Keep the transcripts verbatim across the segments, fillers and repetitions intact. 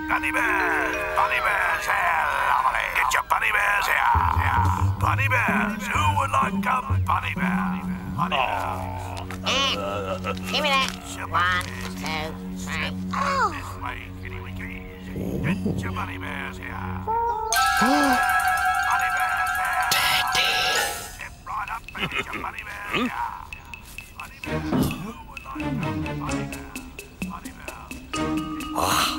Bunny bears, bunny bears here, lovely. Get your bunny bears here. Yeah. Bunny bears, who would like a bunny bear? Bunny bears. Uh, give me that. One, two, three. Oh. This way, kitty winkies. Get your bunny bears here. Oh. Bunny bears here. Daddy. Step right up and get your bunny bears here. Bunny bears, who would like a bunny bear? Bunny bear. Ah.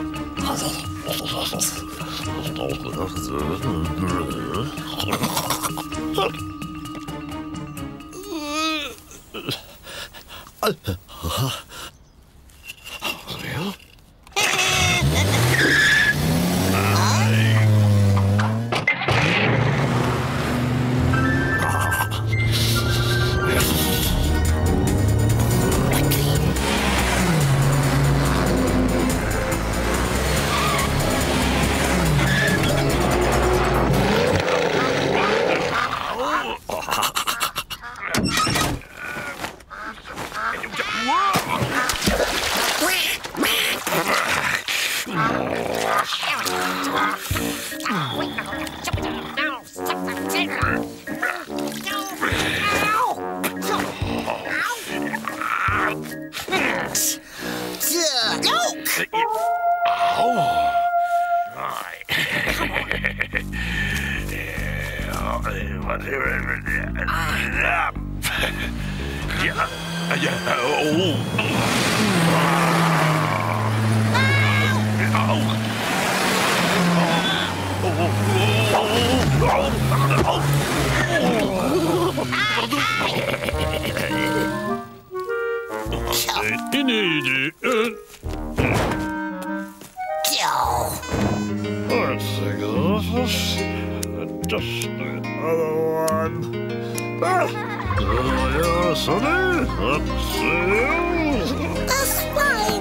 Just the other one. Ah, there you are, Sonny. That's you. That's fine.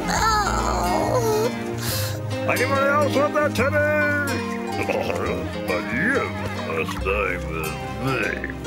Oh. Anybody else want that, Teddy? But you are staying with me.